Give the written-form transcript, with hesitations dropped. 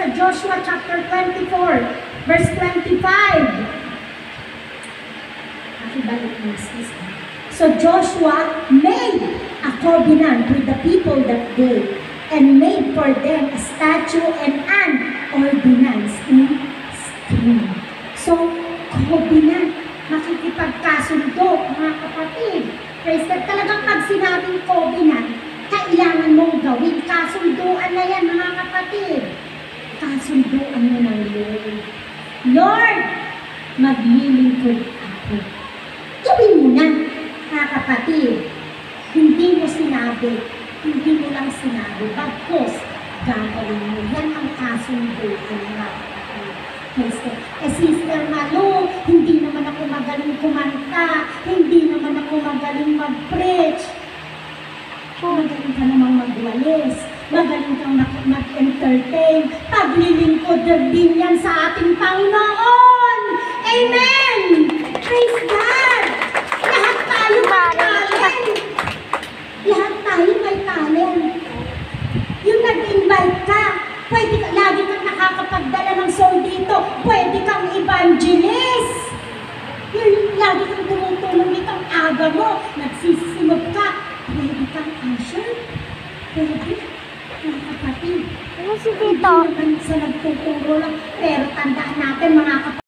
sa Joshua chapter 24, verse 25. So Joshua made a covenant with the people that day and made for them a statute and an ordinance in stone. So, covenant, makikipagkasundo, mga kapatid. Praise God, talagang pag sinabing covenant, kailangan mong gawin. Kasunduan na yan, mga kapatid. Kasunduan mo ng Lord. Lord, maglilingkod ako. Gawin mo na, mga kapatid. Hindi mo sinabi, hindi mo lang sinabi, bagkos gagawin mo. Yan ang kasunduan, mga kapatid. Sister Malu, hindi naman ako magaling kumanta, hindi naman ako magaling mag-preach. Magaling ka namang magwalis, magaling kang mag-entertain, paglilingkod din yan sa ating Panginoon. Amen! Praise God! Lahat tayo may talent. Lahat tayo may talent. Yung nag-invite ka, pwede ka, lagi kang nakakapagdala ng soul dito, pwede kang evangelist. Yung lagi kang tumutulong dito, ang aga mo, nagsisimod ka, pwede kang usher. Pwede, mga kapatid. Ano si Tito? Hindi naman sa nagtuturo lang, pero tandaan natin mga kapatid,